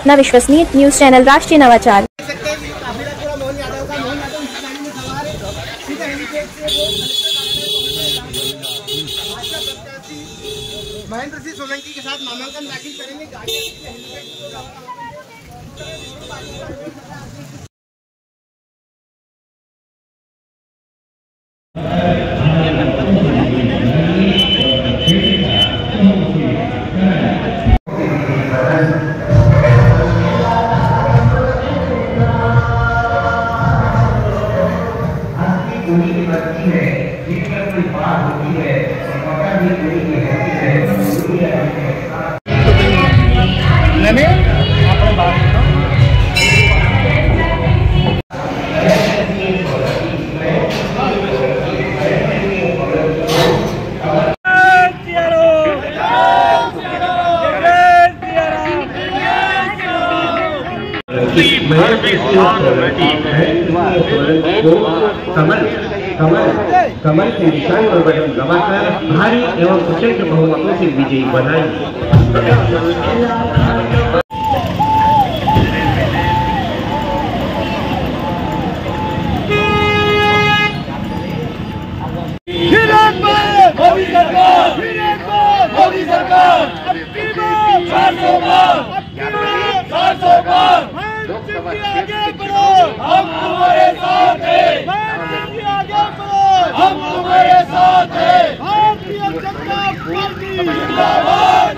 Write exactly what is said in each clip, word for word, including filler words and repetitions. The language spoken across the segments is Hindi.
अपना विश्वसनीय न्यूज चैनल राष्ट्रीय नवाचार। महेंद्र सिंह सोलंकी के साथ नामांकन दाखिल करेंगे। कमल कमल कमल के निशान पर बटन दबाकर भारी एवं प्रचंड बहुमतों से विजयी बनाई। मोदी सरकार, मोदी सरकार, अब की बार चार सौ बार, चार सौ बार, आगे बढ़ो, हम तुम्हारे साथ हैं, आगे बढ़ो, हम तुम्हारे साथ हैं, भारतीय जनता पार्टी जिंदाबाद।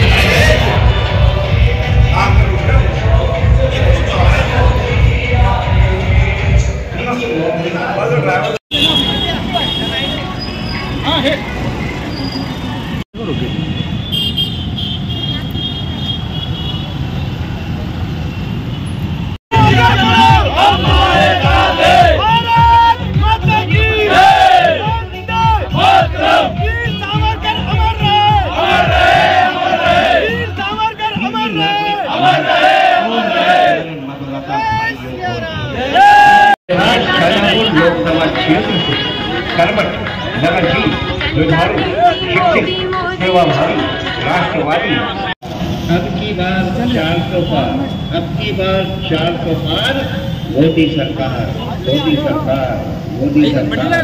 लोकसभा क्षेत्र से कर्मठ, लगनशील, जुझारू, शिक्षित, सेवाभावी, राष्ट्रवादी। अब की बार चार सौ पार, अब की बार चार सौ पार, मोदी सरकार, मोदी सरकार, मोदी सरकार।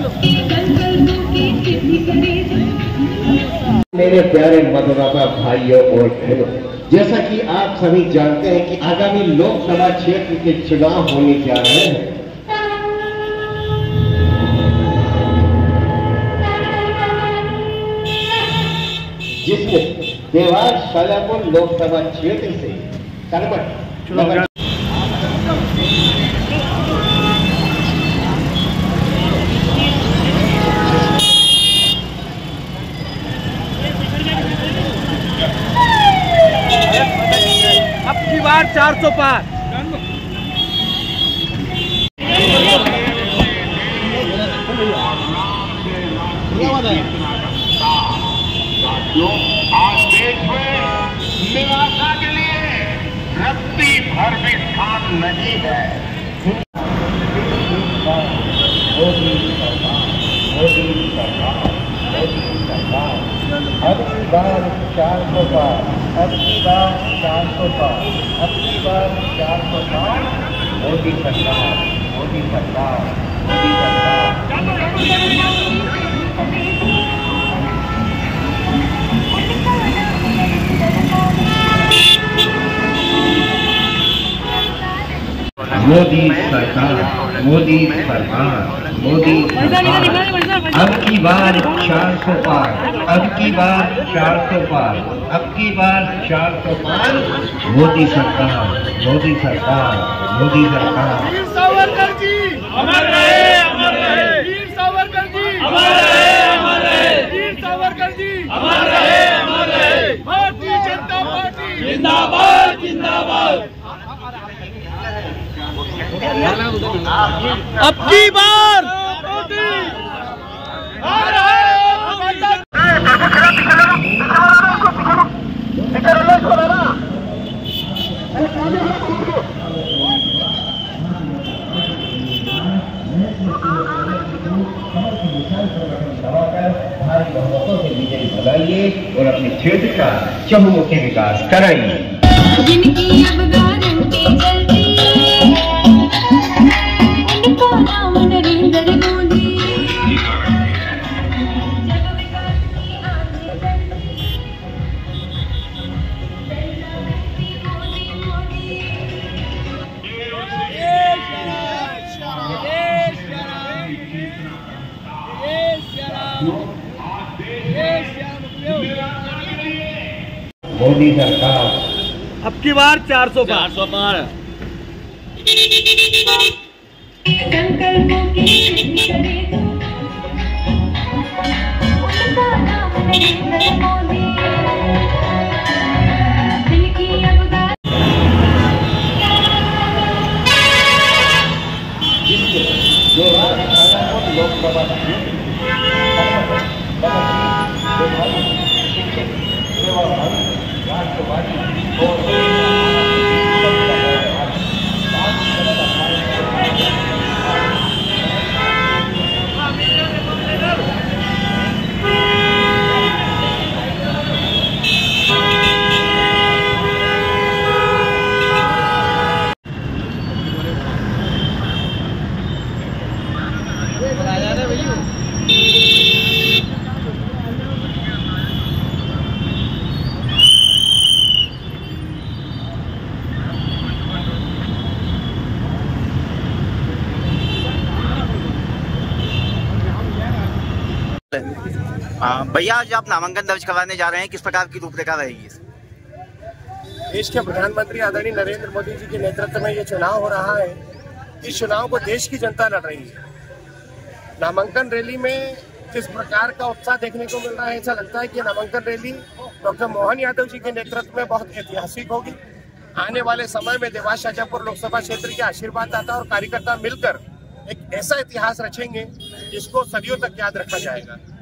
मेरे प्यारे मतदाता भाइयों और बहनों, जैसा कि आप सभी जानते हैं कि आगामी लोकसभा क्षेत्र के चुनाव होने जा रहे हैं। जिसमें देवास शाजापुर लोकसभा क्षेत्र से कर्मठ, अब की बार चार सौ पार। आज देश में निराशा के लिए रत्ती भर भी स्थान नहीं है। मोदी सरकार, मोदी सरकार, मोदी सरकार। अब की बार चार सौ पार, अब की बार चार सौ पार, अब की बार चार सौ पार, मोदी सरकार, मोदी सरकार, मोदी सरकार। मोदी सरकार, मोदी सरकार, मोदी सरकार। अब की बार चार सौ पार, अब की बार चार सौ पार, अब की बार चार सौ पार, मोदी सरकार, मोदी सरकार, मोदी सरकार। वीर सावरकर जी अमर रहे, अमर रहे। वीर सावरकर जी अमर रहे, अमर रहे। वीर सावरकर जी अमर रहे, अमर रहे। भारतीय जनता पार्टी जिंदाबाद, जिंदाबाद। अब की बार और अपने क्षेत्र का चहुमुखी विकास कराइए। मोदी सरकार। अब की बार चार सौ पार। चार सौ पार। संकल्पों की सिद्धि करे तो उनका नाम नरेंद्र मोदी। दिल की अबदार जो लोकसभा राष्ट्रवादी भैया आज आप नामांकन दर्ज करवाने जा रहे हैं, किस प्रकार की रूपरेखा रहेगी? देश के प्रधानमंत्री आदरणीय नरेंद्र मोदी जी के नेतृत्व में ये चुनाव हो रहा है। इस चुनाव को देश की जनता लड़ रही है। नामांकन रैली में जिस प्रकार का उत्साह देखने को मिल रहा है, ऐसा लगता है कि नामांकन रैली डॉक्टर मोहन यादव जी के नेतृत्व में बहुत ऐतिहासिक होगी। आने वाले समय में देवास शाजापुर लोकसभा क्षेत्र के आशीर्वाददाता और कार्यकर्ता मिलकर एक ऐसा इतिहास रचेंगे जिसको सदियों तक याद रखा जाएगा।